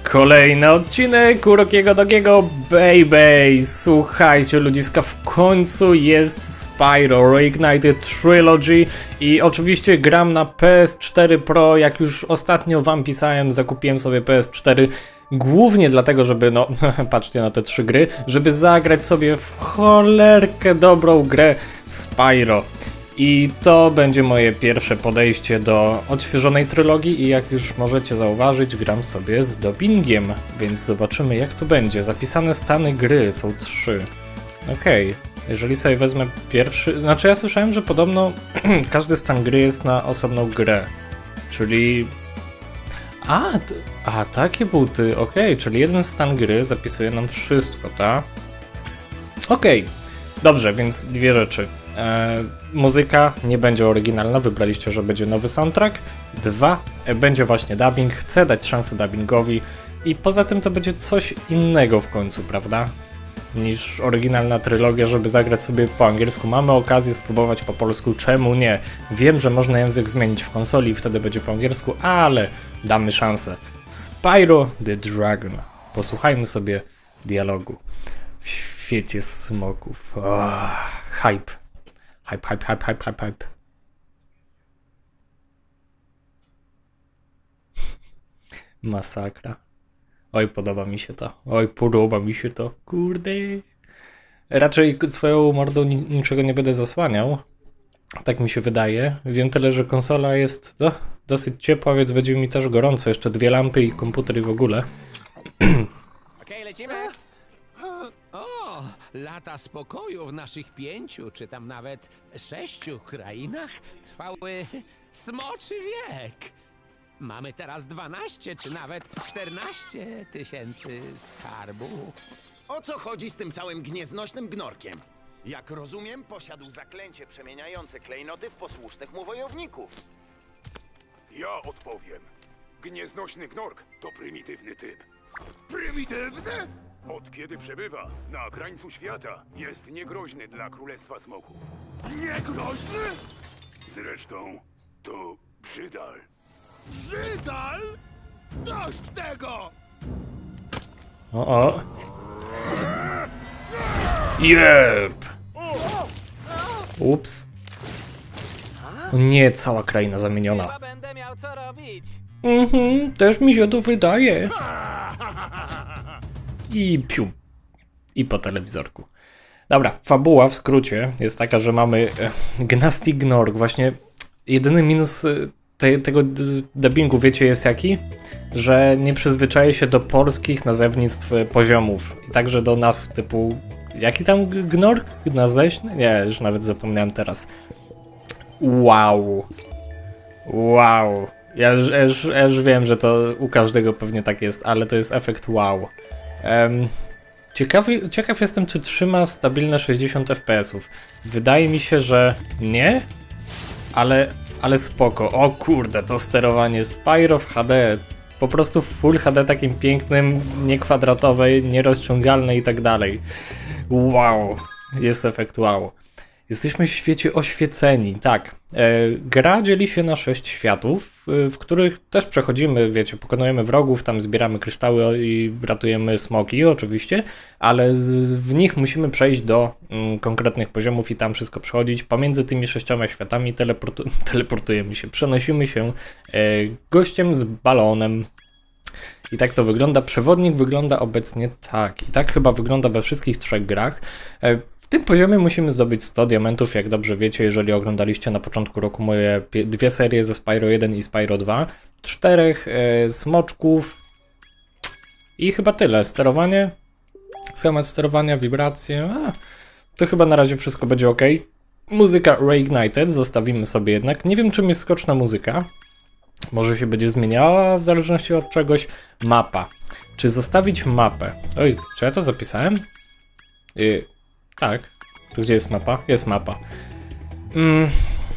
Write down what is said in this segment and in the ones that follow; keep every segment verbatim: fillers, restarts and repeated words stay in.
Kolejny odcinek Urokiego Dogiego Baby. Słuchajcie ludziska, w końcu jest Spyro Reignited Trilogy i oczywiście gram na P S cztery Pro. Jak już ostatnio wam pisałem, zakupiłem sobie P S cztery głównie dlatego, żeby, no patrzcie na te trzy gry, żeby zagrać sobie w cholerkę dobrą grę Spyro. I to będzie moje pierwsze podejście do odświeżonej trylogii i jak już możecie zauważyć, gram sobie z dubbingiem, więc zobaczymy jak to będzie. Zapisane stany gry są trzy. Okej, okay. Jeżeli sobie wezmę pierwszy... Znaczy ja słyszałem, że podobno każdy stan gry jest na osobną grę, czyli... A, a takie buty, okej, okay. Czyli jeden stan gry zapisuje nam wszystko, tak? Okej, okay. Dobrze, więc dwie rzeczy. E, muzyka nie będzie oryginalna, wybraliście, że będzie nowy soundtrack. Dwa, e, będzie właśnie dubbing, chcę dać szansę dubbingowi i poza tym to będzie coś innego w końcu, prawda? Niż oryginalna trylogia, żeby zagrać sobie po angielsku. Mamy okazję spróbować po polsku, czemu nie? Wiem, że można język zmienić w konsoli i wtedy będzie po angielsku, ale damy szansę. Spyro the Dragon. Posłuchajmy sobie dialogu. W świecie smoków. Oh, hype. Hype, hype, hype, hype, hype, hype. Masakra. Oj, podoba mi się to. Oj, podoba mi się to. Kurde. Raczej swoją mordą niczego nie będę zasłaniał. Tak mi się wydaje. Wiem tyle, że konsola jest do, dosyć ciepła, więc będzie mi też gorąco. Jeszcze dwie lampy i komputer i w ogóle. Okej, lecimy. O, lata spokoju w naszych pięciu, czy tam nawet sześciu krainach trwały smoczy wiek. Mamy teraz dwanaście, czy nawet czternaście tysięcy skarbów. O co chodzi z tym całym gnieznośnym gnorkiem? Jak rozumiem, posiadł zaklęcie przemieniające klejnoty w posłusznych mu wojowników. Ja odpowiem. Gnieznośny gnork to prymitywny typ. Prymitywny? Od kiedy przebywa na krańcu świata, jest niegroźny dla Królestwa Smoków. Niegroźny? Zresztą to Brzydal. Brzydal? Dość tego! O, o. Jep! Ups. O nie, cała kraina zamieniona. Chyba będę miał co robić. Mhm, też mi się to wydaje. I piu. I po telewizorku. Dobra, fabuła w skrócie jest taka, że mamy e, Gnasty Gnork. Właśnie jedyny minus te, tego dubbingu, wiecie, jest jaki? Że nie przyzwyczaje się do polskich nazewnictw poziomów. I także do nazw typu... Jaki tam Gnork? Gnaześny? Nie, już nawet zapomniałem teraz. Wow. Wow. Ja już, ja, już, ja już wiem, że to u każdego pewnie tak jest, ale to jest efekt wow. Um, ciekawy, ciekaw jestem, czy trzyma stabilne sześćdziesiąt F P S ów. Wydaje mi się, że nie, ale, ale spoko. O kurde, to sterowanie Spyro w H D. Po prostu w Full H D takim pięknym, niekwadratowej, nierozciągalnej i tak dalej. Wow, jest efekt wow. Jesteśmy w świecie oświeceni, tak. E, gra dzieli się na sześć światów, w, w których też przechodzimy, wiecie, pokonujemy wrogów, tam zbieramy kryształy i ratujemy smoki oczywiście, ale z, z, w nich musimy przejść do mm, konkretnych poziomów i tam wszystko przechodzić. Pomiędzy tymi sześcioma światami teleportu teleportujemy się, przenosimy się e, gościem z balonem. I tak to wygląda. Przewodnik wygląda obecnie tak. I tak chyba wygląda we wszystkich trzech grach. E, W tym poziomie musimy zdobyć sto diamentów, jak dobrze wiecie, jeżeli oglądaliście na początku roku moje dwie serie ze Spyro jeden i Spyro dwa. Czterech e, smoczków i chyba tyle. Sterowanie, schemat sterowania, wibracje. A, to chyba na razie wszystko będzie ok. Muzyka Reignited zostawimy sobie jednak. Nie wiem, czym jest skoczna muzyka. Może się będzie zmieniała w zależności od czegoś. Mapa. Czy zostawić mapę? Oj, czy ja to zapisałem? Yy. Tak. Tu gdzie jest mapa? Jest mapa. Mm.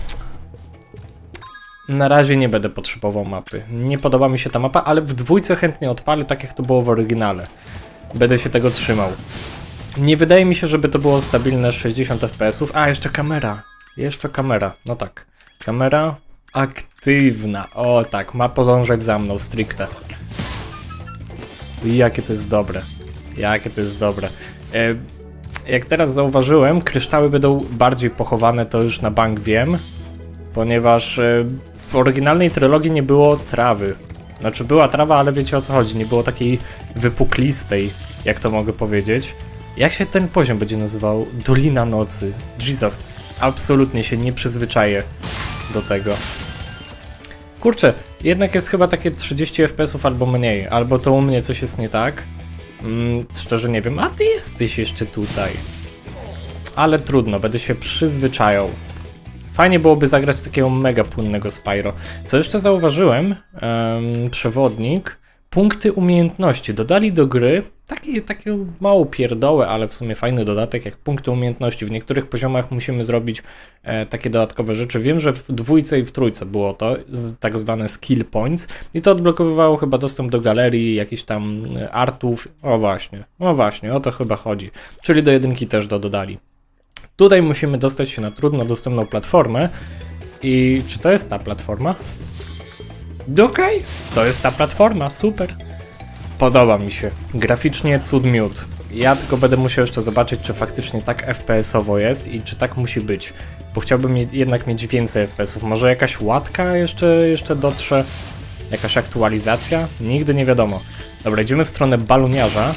Na razie nie będę potrzebował mapy. Nie podoba mi się ta mapa, ale w dwójce chętnie odpalę, tak jak to było w oryginale. Będę się tego trzymał. Nie wydaje mi się, żeby to było stabilne sześćdziesiąt F P S ów. A, jeszcze kamera. Jeszcze kamera. No tak. Kamera aktywna. O tak, ma podążać za mną stricte. I jakie to jest dobre. Jakie to jest dobre. E, jak teraz zauważyłem, kryształy będą bardziej pochowane, to już na bank wiem. Ponieważ e, w oryginalnej trylogii nie było trawy. Znaczy była trawa, ale wiecie o co chodzi. Nie było takiej wypuklistej, jak to mogę powiedzieć. Jak się ten poziom będzie nazywał? Dolina Nocy. Jesus. Absolutnie się nie przyzwyczaję do tego. Kurczę, jednak jest chyba takie trzydzieści F P S ów albo mniej. Albo to u mnie coś jest nie tak. Mm, szczerze nie wiem. A ty jesteś jeszcze tutaj. Ale trudno, będę się przyzwyczajał. Fajnie byłoby zagrać takiego mega płynnego Spyro. Co jeszcze zauważyłem, um, przewodnik, punkty umiejętności. Dodali do gry taki, taki mało pierdołę, ale w sumie fajny dodatek jak punkty umiejętności. W niektórych poziomach musimy zrobić e, takie dodatkowe rzeczy. Wiem, że w dwójce i w trójce było to, z, tak zwane skill points i to odblokowywało chyba dostęp do galerii, jakichś tam artów. O właśnie, o właśnie, o to chyba chodzi. Czyli do jedynki też to dodali. Tutaj musimy dostać się na trudno dostępną platformę. I czy to jest ta platforma? Okej, okay. To jest ta platforma, super. Podoba mi się. Graficznie cud miód. Ja tylko będę musiał jeszcze zobaczyć, czy faktycznie tak F P S-owo jest i czy tak musi być. Bo chciałbym jednak mieć więcej F P S-ów. Może jakaś łatka jeszcze, jeszcze dotrze? Jakaś aktualizacja? Nigdy nie wiadomo. Dobra, idziemy w stronę baloniarza.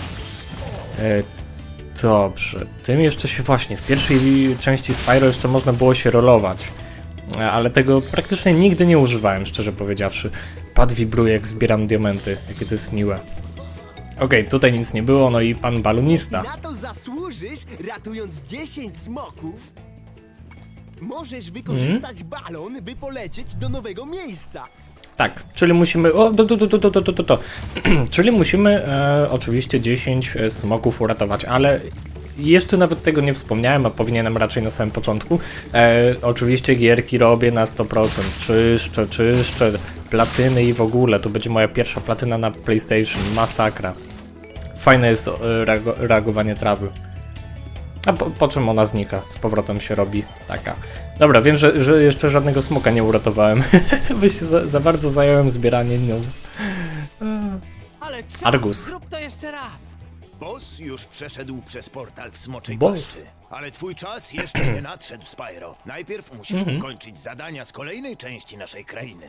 Yy, Dobrze, tym jeszcze się właśnie, w pierwszej części Spyro jeszcze można było się rolować, ale tego praktycznie nigdy nie używałem, szczerze powiedziawszy. Pad wibruje, jak zbieram diamenty, jakie to jest miłe. Okej, okay, tutaj nic nie było, no i pan balonista. Na to zasłużysz, ratując dziesięć smoków. Możesz wykorzystać mm. balon, by polecieć do nowego miejsca. Tak, czyli musimy... O, to, to, to, to, to, to, to. Czyli musimy e, oczywiście dziesięć smoków uratować, ale jeszcze nawet tego nie wspomniałem, a powinienem raczej na samym początku. E, oczywiście gierki robię na sto procent, czyszczę, czyszczę, platyny i w ogóle. To będzie moja pierwsza platyna na PlayStation, masakra. Fajne jest e, reago reagowanie trawy. A po, po czym ona znika, z powrotem się robi taka. Dobra, wiem, że, że jeszcze żadnego smoka nie uratowałem, bo się za, za bardzo zająłem zbieraniem. No. Ale Argus. Zrób to jeszcze raz. Boss już przeszedł przez portal w Smoczej Boss. Paszczy. Ale twój czas jeszcze nie nadszedł, Spyro. Najpierw musisz mhm. ukończyć zadania z kolejnej części naszej krainy.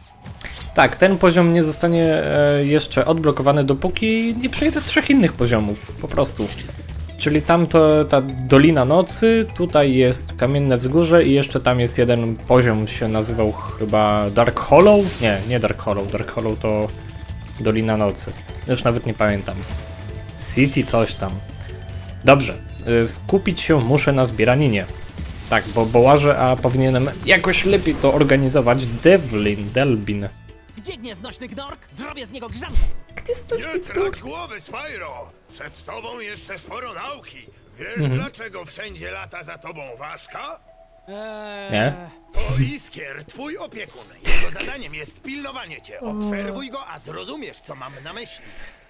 Tak, ten poziom nie zostanie e, jeszcze odblokowany, dopóki nie przejdę trzech innych poziomów, po prostu. Czyli tam to ta Dolina Nocy, tutaj jest Kamienne Wzgórze i jeszcze tam jest jeden poziom, się nazywał chyba Dark Hollow? Nie, nie Dark Hollow, Dark Hollow to Dolina Nocy. Już nawet nie pamiętam. City coś tam. Dobrze, skupić się muszę na zbieraninie. Tak, bo, bo łażę, a powinienem jakoś lepiej to organizować. Devlin, Delbin. Gdzie gnieznośny gnork? Zrobię z niego grzankę. Nie trać głowy, Spyro! Przed tobą jeszcze sporo nauki. Wiesz, mhm. dlaczego wszędzie lata za tobą ważka? Eee... Nie? To Iskier, twój opiekun. Jego zadaniem jest pilnowanie cię. Obserwuj go, a zrozumiesz, co mam na myśli.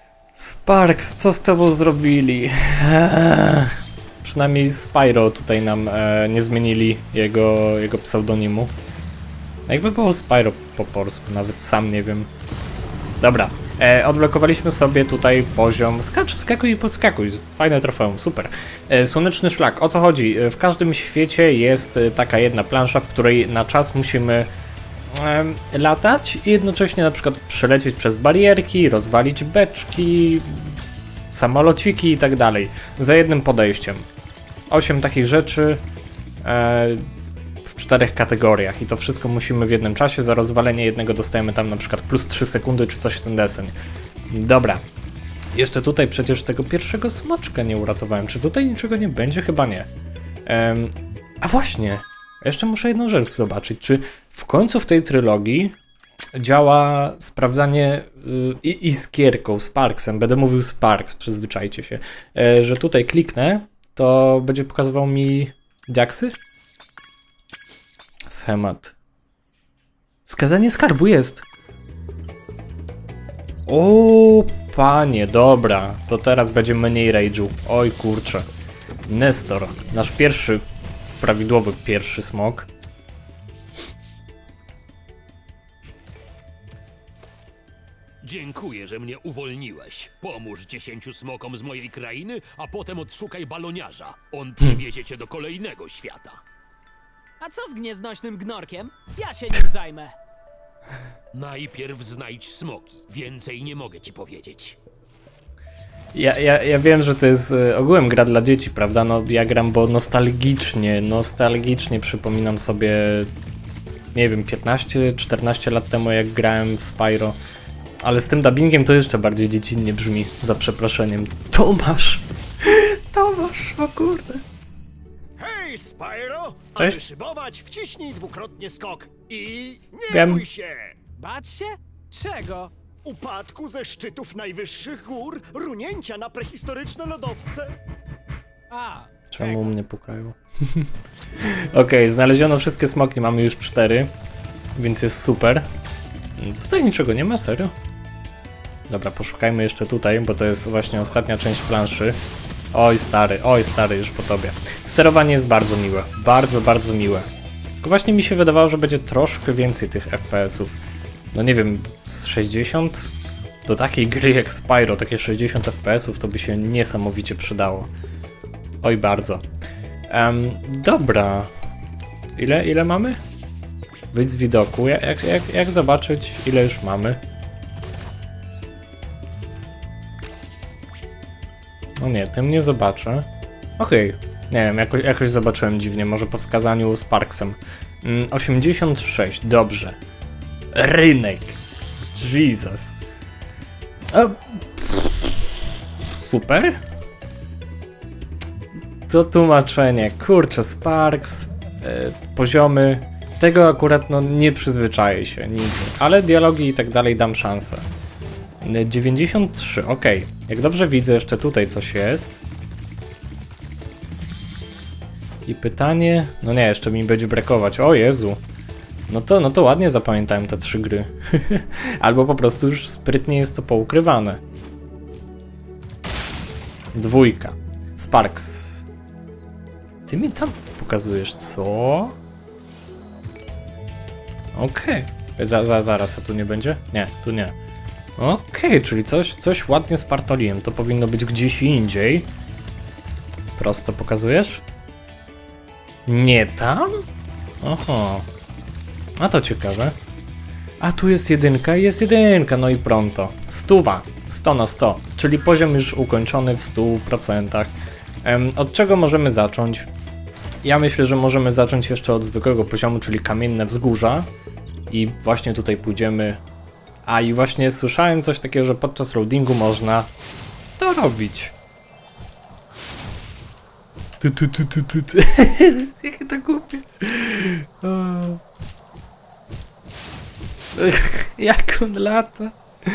Sparks, co z tobą zrobili? Eee. Przynajmniej Spyro tutaj nam e, nie zmienili jego, jego pseudonimu. Jakby było Spyro po polsku, nawet sam nie wiem. Dobra, e, odblokowaliśmy sobie tutaj poziom. Skacz, skakuj i podskakuj. Fajne trofeum, super. E, słoneczny szlak, o co chodzi? W każdym świecie jest taka jedna plansza, w której na czas musimy e, latać i jednocześnie na przykład przelecieć przez barierki, rozwalić beczki, samolociki i tak dalej. Za jednym podejściem. Osiem takich rzeczy e, w czterech kategoriach i to wszystko musimy w jednym czasie. Za rozwalenie jednego dostajemy tam na przykład plus trzy sekundy czy coś w ten deseń. Dobra. Jeszcze tutaj przecież tego pierwszego smoczka nie uratowałem. Czy tutaj niczego nie będzie? Chyba nie. Ehm, a właśnie. Jeszcze muszę jedną rzecz zobaczyć. Czy w końcu w tej trylogii działa sprawdzanie yy, iskierką, Sparksem. Będę mówił Sparks, przyzwyczajcie się. Yy, że tutaj kliknę, to będzie pokazywał mi diaksy? Schemat. Wskazanie skarbu jest. O, panie, dobra. To teraz będzie mniej rage'u. Oj, kurczę. Nestor, nasz pierwszy, prawidłowy pierwszy smok. Dziękuję, że mnie uwolniłeś. Pomóż dziesięciu smokom z mojej krainy, a potem odszukaj baloniarza. On przywiezie cię do kolejnego świata. A co z gnieznośnym gnorkiem? Ja się nim zajmę. Najpierw znajdź smoki. Więcej nie mogę ci powiedzieć. Ja, ja, ja wiem, że to jest y, ogółem gra dla dzieci, prawda? No ja gram, bo nostalgicznie, nostalgicznie przypominam sobie, nie wiem, piętnaście czternaście lat temu, jak grałem w Spyro. Ale z tym dubbingiem to jeszcze bardziej dziecinnie brzmi, za przeproszeniem. Tomasz! Tomasz, o kurde. Hej, Spyro! Cześć. Aby szybować, wciśnij dwukrotnie skok i nie Wiem. bój się! Bać się? Czego? Upadku ze szczytów najwyższych gór, runięcia na prehistoryczne lodowce. A, Czemu mnie pukają? Okej, okay, znaleziono wszystkie smoki, mamy już cztery, więc jest super. Tutaj niczego nie ma, serio? Dobra, poszukajmy jeszcze tutaj, bo to jest właśnie ostatnia część planszy. Oj stary, oj stary, już po tobie. Sterowanie jest bardzo miłe, bardzo, bardzo miłe. Tylko właśnie mi się wydawało, że będzie troszkę więcej tych F P S ów. No nie wiem, z sześćdziesiąt? Do takiej gry jak Spyro, takie sześćdziesiąt F P S ów to by się niesamowicie przydało. Oj bardzo. Um, dobra. Ile, ile mamy? Wyjdź z widoku. Jak, jak, jak zobaczyć, ile już mamy? No nie, tym nie zobaczę. Okej, okay. Nie wiem, jakoś, jakoś zobaczyłem dziwnie, może po wskazaniu z Parksem. Mm, osiemdziesiąt sześć, dobrze. Rynek. Jesus. O. Super. To tłumaczenie, kurczę, Sparks, yy, poziomy, tego akurat no nie przyzwyczaję się nigdy, ale dialogi i tak dalej dam szansę. dziewięćdziesiąt trzy, ok, jak dobrze widzę, jeszcze tutaj coś jest. I pytanie, no nie, jeszcze mi będzie brakować, o Jezu. No to, no to ładnie zapamiętałem te trzy gry. Albo po prostu już sprytnie jest to poukrywane. Dwójka. Sparks. Ty mi tam pokazujesz, co? Okej. Okay. Za, za, zaraz, a tu nie będzie? Nie, tu nie. Okej, okay, czyli coś, coś ładnie spartoliłem. To powinno być gdzieś indziej. Prosto pokazujesz? Nie tam? Oho. A to ciekawe. A tu jest jedynka, jest jedynka, no i pronto. Stuwa, sto na sto, czyli poziom już ukończony w stu procentach. Um, od czego możemy zacząć? Ja myślę, że możemy zacząć jeszcze od zwykłego poziomu, czyli kamienne wzgórza. I właśnie tutaj pójdziemy. A i właśnie słyszałem coś takiego, że podczas loadingu można to robić. Tu, tu, tu, tu, tu, tu. Jakie to głupie. Jak on lata.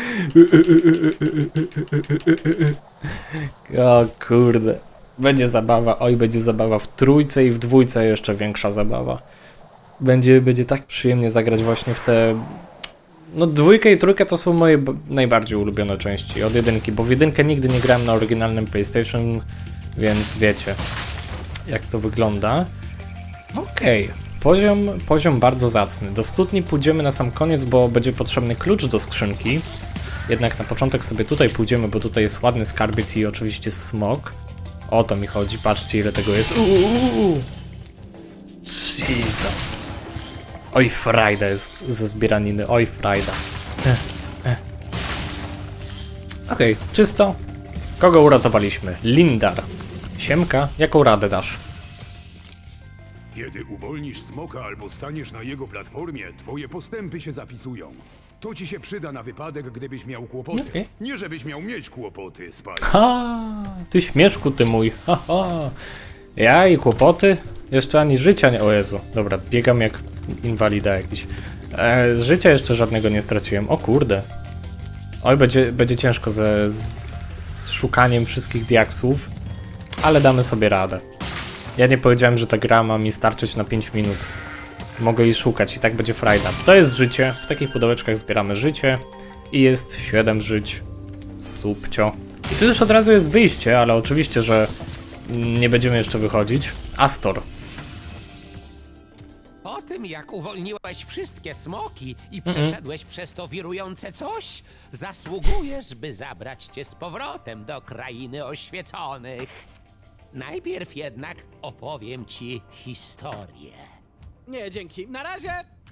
O kurde. Będzie zabawa. Oj, będzie zabawa w trójce i w dwójce jeszcze większa zabawa. Będzie, będzie tak przyjemnie zagrać właśnie w te... No dwójkę i trójkę to są moje najbardziej ulubione części od jedynki, bo w jedynkę nigdy nie grałem na oryginalnym PlayStation, więc wiecie jak to wygląda. Okej, okay. poziom, poziom bardzo zacny. Do studni pójdziemy na sam koniec, bo będzie potrzebny klucz do skrzynki. Jednak na początek sobie tutaj pójdziemy, bo tutaj jest ładny skarbiec i oczywiście smok. O to mi chodzi, patrzcie ile tego jest. Uuu. Jesus. Oj, frajda jest ze zbieraniny, oj, frajda. Eh, eh. Okej, okay, czysto. Kogo uratowaliśmy? Lindar. Siemka, jaką radę dasz? Kiedy uwolnisz smoka albo staniesz na jego platformie, twoje postępy się zapisują. To ci się przyda na wypadek, gdybyś miał kłopoty. Okay. Nie żebyś miał mieć kłopoty, Spyro. Ha, ty śmieszku ty mój. Ha, ha. Ja i kłopoty? Jeszcze ani życia nie... O Jezu, dobra, biegam jak inwalida jakiś. E, życia jeszcze żadnego nie straciłem. O kurde. Oj, będzie, będzie ciężko ze z szukaniem wszystkich diaksów, ale damy sobie radę. Ja nie powiedziałem, że ta gra ma mi starczyć na pięć minut. Mogę jej szukać i tak będzie frajda. To jest życie. W takich pudełeczkach zbieramy życie. I jest siedem żyć. Subcio. I tu już od razu jest wyjście, ale oczywiście, że nie będziemy jeszcze wychodzić. Astor. O tym tym, jak uwolniłeś wszystkie smoki i przeszedłeś przez to wirujące coś, zasługujesz, by zabrać cię z powrotem do krainy oświeconych. Najpierw jednak opowiem ci historię. Nie, dzięki. Na razie!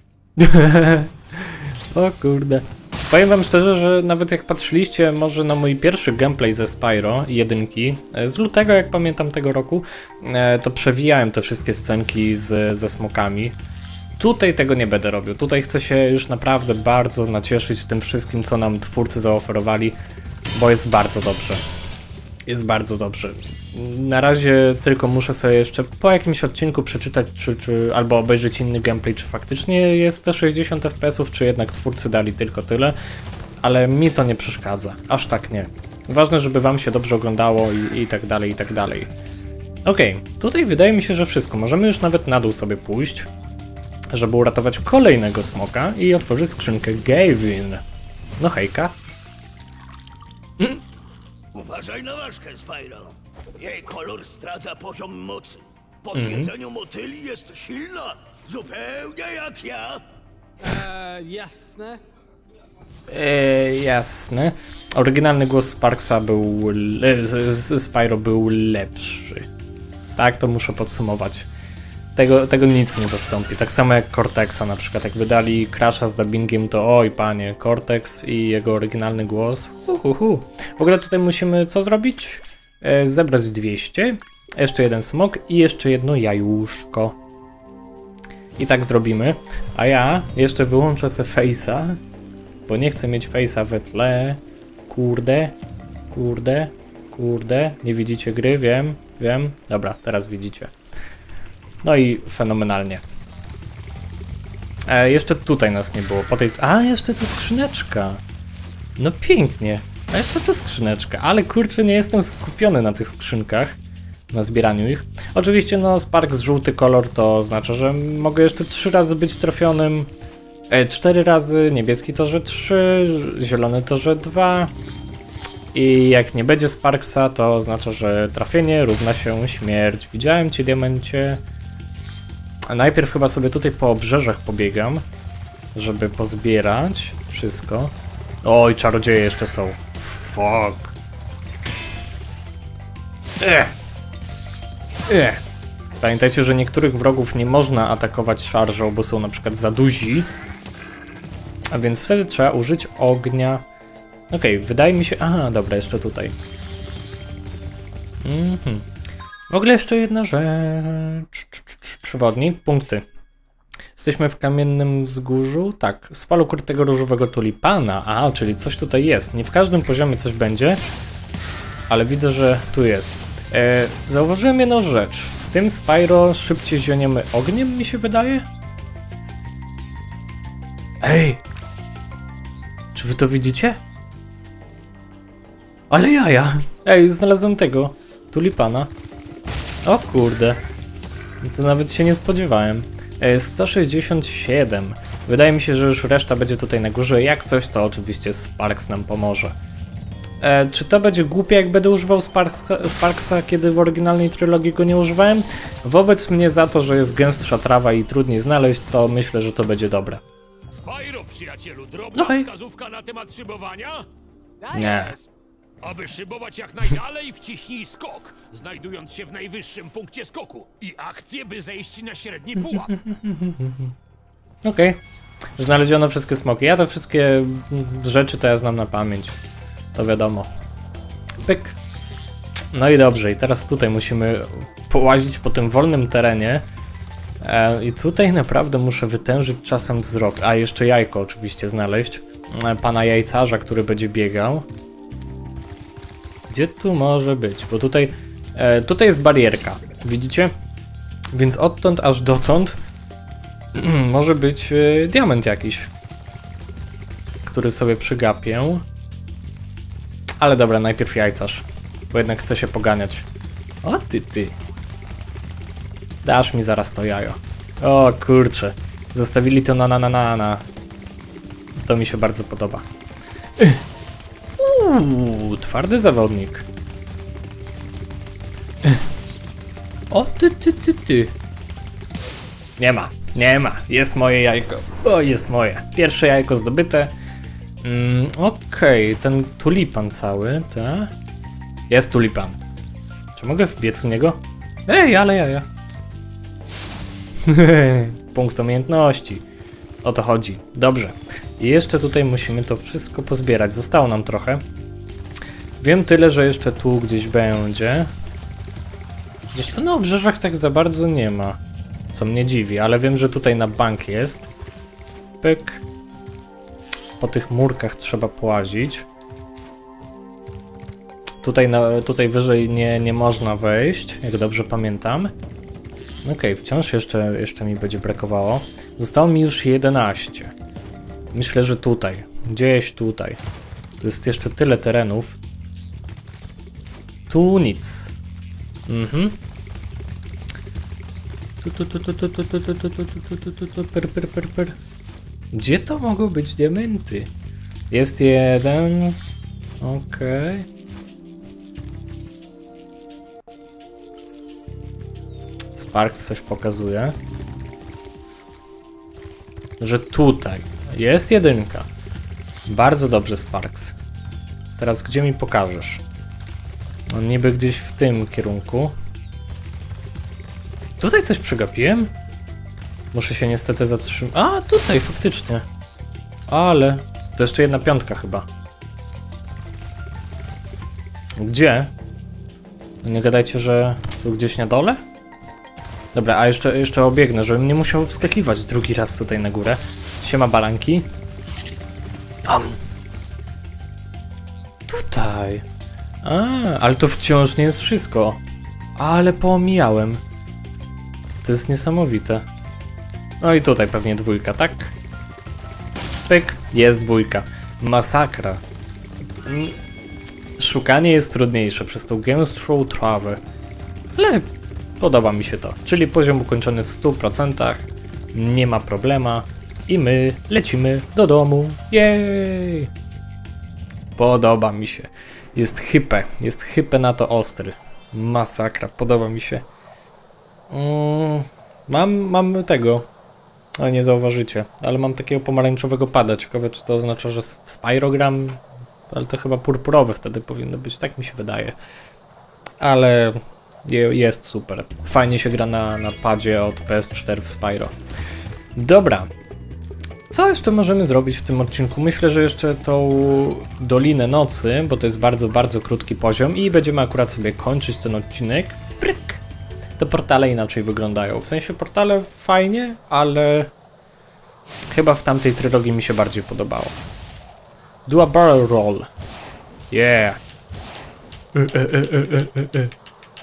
O kurde. Powiem wam szczerze, że nawet jak patrzyliście może na mój pierwszy gameplay ze Spyro jedynki, z lutego jak pamiętam tego roku, to przewijałem te wszystkie scenki z, ze smokami. Tutaj tego nie będę robił. Tutaj chcę się już naprawdę bardzo nacieszyć tym wszystkim, co nam twórcy zaoferowali, bo jest bardzo dobrze. Jest bardzo dobrze. Na razie tylko muszę sobie jeszcze po jakimś odcinku przeczytać, czy, czy albo obejrzeć inny gameplay, czy faktycznie jest te sześćdziesiąt F P S ów, czy jednak twórcy dali tylko tyle, ale mi to nie przeszkadza. Aż tak nie. Ważne, żeby wam się dobrze oglądało i, i tak dalej, i tak dalej. Okej, okay. Tutaj wydaje mi się, że wszystko. Możemy już nawet na dół sobie pójść, żeby uratować kolejnego smoka i otworzyć skrzynkę Gavin. No hejka. Mm. Uważaj na ważkę, Spyro. Jej kolor zdradza poziom mocy. Po zjedzeniu motyli jest silna, zupełnie jak ja. Eee, jasne. Eee, jasne. Oryginalny głos Sparksa był... Le z Spyro był lepszy. Tak, to muszę podsumować. Tego, tego nic nie zastąpi. Tak samo jak Cortexa na przykład. Jak wydali Crasha z dubbingiem, to oj panie, Cortex i jego oryginalny głos. Uhuhu. W ogóle tutaj musimy co zrobić? E, zebrać dwieście. Jeszcze jeden smok i jeszcze jedno jajuszko. I tak zrobimy. A ja jeszcze wyłączę se face'a, bo nie chcę mieć face'a we tle. Kurde. Kurde. Kurde. Nie widzicie gry? Wiem. Wiem. Dobra, teraz widzicie. No i fenomenalnie. E, jeszcze tutaj nas nie było. Po tej... A, jeszcze to skrzyneczka. No pięknie. A jeszcze to skrzyneczka. Ale kurczę, nie jestem skupiony na tych skrzynkach. Na zbieraniu ich. Oczywiście, no, Sparks żółty kolor to oznacza, że mogę jeszcze trzy razy być trafionym. E, cztery razy. Niebieski to, że trzy. Zielony to, że dwa. I jak nie będzie Sparksa, to oznacza, że trafienie równa się śmierć. Widziałem cię, diamencie. A najpierw chyba sobie tutaj po obrzeżach pobiegam, żeby pozbierać wszystko. Oj, czarodzieje jeszcze są. Fuck. Ech. Ech. Pamiętajcie, że niektórych wrogów nie można atakować szarżą, bo są na przykład za duzi. A więc wtedy trzeba użyć ognia. Okej, okay, wydaje mi się... Aha, dobra, jeszcze tutaj. Mhm. W ogóle jeszcze jedna rzecz. Przewodnik, punkty. Jesteśmy w kamiennym wzgórzu. Tak, spalu ukrytego różowego tulipana. A, czyli coś tutaj jest. Nie w każdym poziomie coś będzie, ale widzę, że tu jest. E, zauważyłem jedną rzecz. W tym Spyro szybciej zioniemy ogniem, mi się wydaje. Ej! Czy wy to widzicie? Ale jaja! Ej, znalazłem tego tulipana. O kurde. To nawet się nie spodziewałem. sto sześćdziesiąt siedem. Wydaje mi się, że już reszta będzie tutaj na górze. Jak coś, to oczywiście Sparks nam pomoże. E, czy to będzie głupie, jak będę używał Sparksa, Sparksa, kiedy w oryginalnej trylogii go nie używałem? Wobec mnie za to, że jest gęstsza trawa i trudniej znaleźć, to myślę, że to będzie dobre. Spyro, przyjacielu, drobna no wskazówka na temat szybowania? Nie. Aby szybować jak najdalej, wciśnij skok, znajdując się w najwyższym punkcie skoku. I akcję, by zejść na średni pułap. Okej. Okay. Znaleziono wszystkie smoki. Ja te wszystkie rzeczy to ja znam na pamięć. To wiadomo. Pyk. No i dobrze. I teraz tutaj musimy połazić po tym wolnym terenie. E, I tutaj naprawdę muszę wytężyć czasem wzrok. A jeszcze jajko oczywiście znaleźć. E, pana jajcarza, który będzie biegał. Gdzie tu może być? Bo tutaj, e, tutaj jest barierka, widzicie? Więc odtąd aż dotąd może być e, diament jakiś, który sobie przygapię. Ale dobra, najpierw jajcarz, bo jednak chcę się poganiać. O ty ty. Dasz mi zaraz to jajo. O kurczę, zostawili to na na na na na. To mi się bardzo podoba. Uuu, twardy zawodnik. O, ty, ty, ty, ty. Nie ma. Nie ma, jest moje jajko. O, jest moje. Pierwsze jajko zdobyte. Mm, Okej, okay. Ten tulipan cały, tak? Jest tulipan. Czy mogę wbiec u niego? Ej, ale jaja. Punkt umiejętności. O to chodzi. Dobrze. I jeszcze tutaj musimy to wszystko pozbierać. Zostało nam trochę. Wiem tyle, że jeszcze tu gdzieś będzie. Zresztą na obrzeżach tak za bardzo nie ma. Co mnie dziwi, ale wiem, że tutaj na bank jest. Pyk. Po tych murkach trzeba połazić. Tutaj, na, tutaj wyżej nie, nie można wejść, jak dobrze pamiętam. Okej, okay, wciąż jeszcze, jeszcze mi będzie brakowało. Zostało mi już jedenaście. Myślę, że tutaj. Gdzieś tutaj. To jest jeszcze tyle terenów. Tu nic. Mhm. Tu, tu, tu, tu, tu, tu, tu, tu, tu, tu, tu, tu, tu, tu, per, per, per, per. Gdzie to mogą być diamenty? Jest jeden. Okej. Okay. Sparks coś pokazuje. Że tutaj jest jedynka. Bardzo dobrze, Sparks. Teraz gdzie mi pokażesz? No niby gdzieś w tym kierunku. Tutaj coś przegapiłem? Muszę się niestety zatrzymać. A, tutaj faktycznie. Ale to jeszcze jedna piątka chyba. Gdzie? Nie gadajcie, że tu gdzieś na dole? Dobra, a jeszcze, jeszcze obiegnę, żebym nie musiał wskakiwać drugi raz tutaj na górę. Siema balanki. Am. Tutaj. A, ale to wciąż nie jest wszystko. Ale pomijałem. To jest niesamowite. No i tutaj pewnie dwójka, tak? Pyk, jest dwójka. Masakra. Szukanie jest trudniejsze przez tą gęstszą trawę. Ale podoba mi się to. Czyli poziom ukończony w stu procentach. Nie ma problema. I my lecimy do domu. Jej! Podoba mi się. Jest hype. Jest hype na to ostry. Masakra. Podoba mi się. Mm, mam, mam tego. O, nie zauważycie. Ale mam takiego pomarańczowego pada. Ciekawe, czy to oznacza, że w Spyro gram. Ale to chyba purpurowy wtedy powinno być. Tak mi się wydaje. Ale jest super. Fajnie się gra na, na padzie od P S cztery w Spyro. Dobra. Co jeszcze możemy zrobić w tym odcinku? Myślę, że jeszcze tą Dolinę Nocy, bo to jest bardzo, bardzo krótki poziom i będziemy akurat sobie kończyć ten odcinek. Pryk! Te portale inaczej wyglądają. W sensie portale fajnie, ale chyba w tamtej trylogii mi się bardziej podobało. Do a barrel roll. Yeah! E, e, e, e, e, e.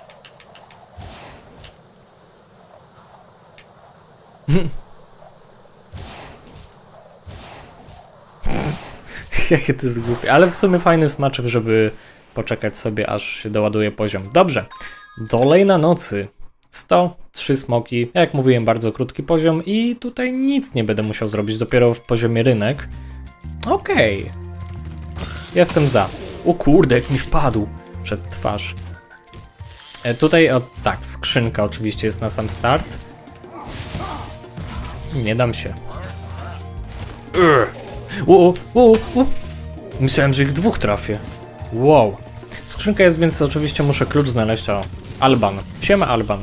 Jakie to jest głupie, ale w sumie fajny smaczek, żeby poczekać sobie, aż się doładuje poziom. Dobrze, Dolina Nocy. sto trzy smoki, jak mówiłem, bardzo krótki poziom i tutaj nic nie będę musiał zrobić, dopiero w poziomie rynek. Okej. Okay. Jestem za. O kurde, jak mi wpadł przed twarz. E, tutaj, o tak, skrzynka oczywiście jest na sam start. Nie dam się. O, o, o. Myślałem, że ich dwóch trafię. Wow. Skrzynka jest, więc oczywiście muszę klucz znaleźć. O, Alban. Siema, Alban.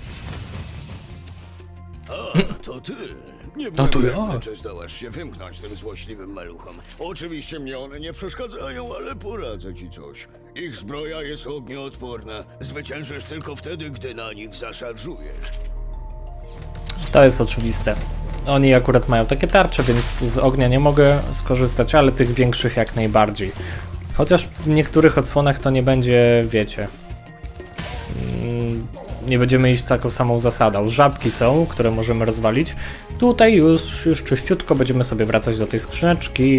A, to ty. Nie No tu ja. wiem, czy zdołasz się wymknąć tym złośliwym maluchom. Oczywiście mnie one nie przeszkadzają, ale poradzę ci coś. Ich zbroja jest ognioodporna. Zwyciężysz tylko wtedy, gdy na nich zaszarżujesz. To jest oczywiste. Oni akurat mają takie tarcze, więc z ognia nie mogę skorzystać, ale tych większych jak najbardziej. Chociaż w niektórych odsłonach to nie będzie, wiecie... Nie będziemy iść taką samą zasadą. Żabki są, które możemy rozwalić. Tutaj już, już czyściutko będziemy sobie wracać do tej skrzyneczki.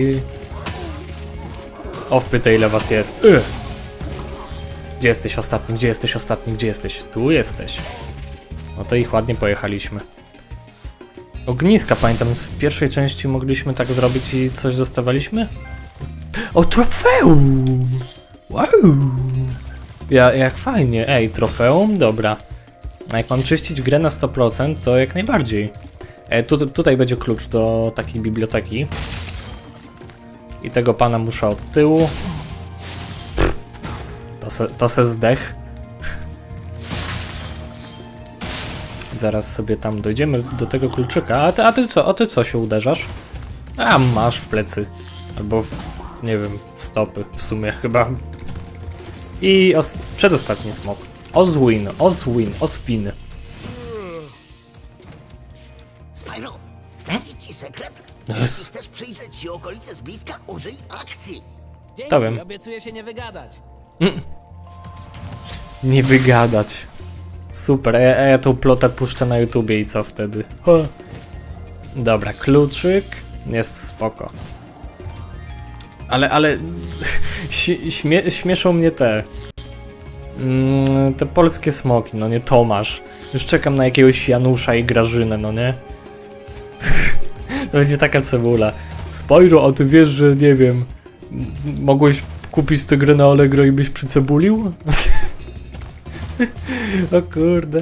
O, wpytaj, ile was jest. Yy. Gdzie jesteś ostatni? Gdzie jesteś ostatni? Gdzie jesteś? Tu jesteś. No to ich ładnie pojechaliśmy. Ogniska, pamiętam, w pierwszej części mogliśmy tak zrobić i coś dostawaliśmy? O, trofeum! Wow! Ja, jak fajnie. Ej, trofeum? Dobra. A jak mam czyścić grę na sto procent, to jak najbardziej. E, tu, tutaj będzie klucz do takiej biblioteki. I tego pana muszę od tyłu. To se, to se zdech. Zaraz sobie tam dojdziemy do tego kluczyka. A ty, a ty co? A ty co się uderzasz? A masz w plecy. Albo w, nie wiem, w stopy w sumie chyba. I os przedostatni smok. Oswin, Oswin, Ospin. Spyro, zdradzić ci sekret? Jeśli chcesz przyjrzeć się okolicy z bliska, użyj akcji. Dzięki, To wiem. obiecuję się nie wygadać. Mm. Nie wygadać. Super, a ja, a ja tą plotę puszczę na YouTubie i co wtedy? O. Dobra, kluczyk. Jest spoko. Ale, ale... Śmie śmieszą mnie te... Mm, te polskie smoki, no nie Tomasz. Już czekam na jakiegoś Janusza i Grażynę, no nie? To będzie taka cebula. Spyro, a ty wiesz, że nie wiem... Mogłeś kupić tę grę na Allegro i byś przycebulił? O kurde.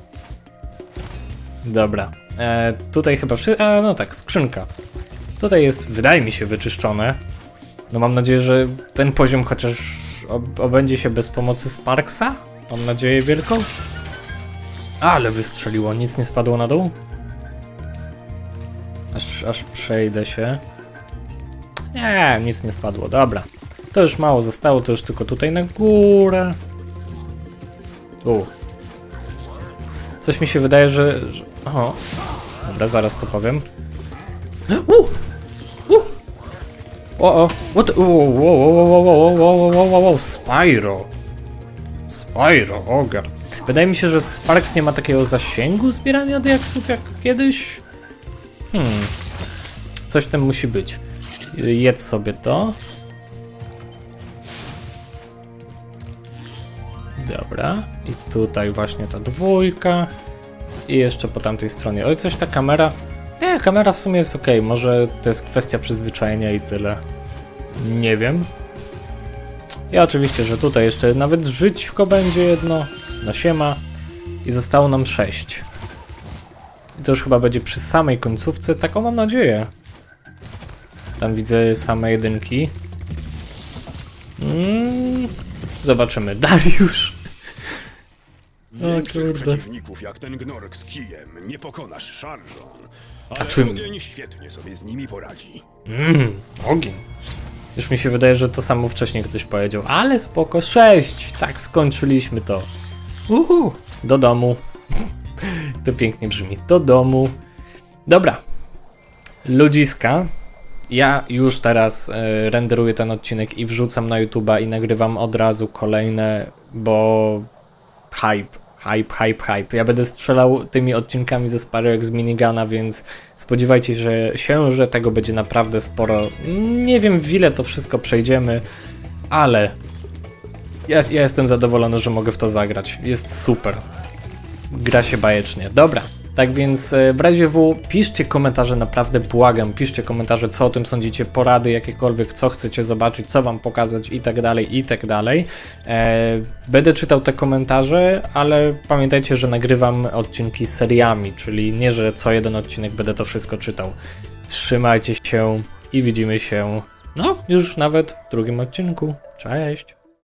Dobra. E, tutaj chyba wszystko... A no tak, skrzynka. Tutaj jest, wydaje mi się, wyczyszczone. No mam nadzieję, że ten poziom chociaż ob obędzie się bez pomocy Sparksa. Mam nadzieję wielką. Ale wystrzeliło, nic nie spadło na dół. Aż, aż przejdę się. Nie, nic nie spadło, dobra. To już mało zostało, to już tylko tutaj na górę. U. Coś mi się wydaje, że... że... Oho. Dobra, zaraz to powiem. U! U! O, o! What? O, o, o, o, o, o, o, Spyro! Spyro, ogar. Wydaje mi się, że Sparks nie ma takiego zasięgu zbierania diaksów jak kiedyś. Hmm. Coś tam musi być. Jedz sobie to. Dobra. I tutaj właśnie ta dwójka. I jeszcze po tamtej stronie. Oj, coś ta kamera... Nie, kamera w sumie jest ok. Może to jest kwestia przyzwyczajenia i tyle. Nie wiem. I oczywiście, że tutaj jeszcze nawet żyćko będzie jedno. No siema. I zostało nam sześć. I to już chyba będzie przy samej końcówce. Taką mam nadzieję. Tam widzę same jedynki. Mm, zobaczymy. Dariusz. Większych przeciwników jak ten gnork z kijem nie pokonasz szarżą. Ale czym? ogień świetnie sobie z nimi poradzi. Mmm, ogień. Już mi się wydaje, że to samo wcześniej ktoś powiedział. Ale spoko, sześć. Tak, skończyliśmy to. Uhu, do domu. To pięknie brzmi. Do domu. Dobra. Ludziska. Ja już teraz y, renderuję ten odcinek i wrzucam na YouTube'a i nagrywam od razu kolejne, bo hype, hype, hype, hype. Ja będę strzelał tymi odcinkami ze Spyro jak z minigana, więc spodziewajcie się, się, że tego będzie naprawdę sporo. Nie wiem, w ile to wszystko przejdziemy, ale ja, ja jestem zadowolony, że mogę w to zagrać. Jest super. Gra się bajecznie. Dobra. Tak więc w razie W piszcie komentarze, naprawdę błagam, piszcie komentarze, co o tym sądzicie, porady jakiekolwiek, co chcecie zobaczyć, co wam pokazać i tak dalej, i tak dalej. E, będę czytał te komentarze, ale pamiętajcie, że nagrywam odcinki seriami, czyli nie, że co jeden odcinek będę to wszystko czytał. Trzymajcie się i widzimy się, no, już nawet w drugim odcinku. Cześć!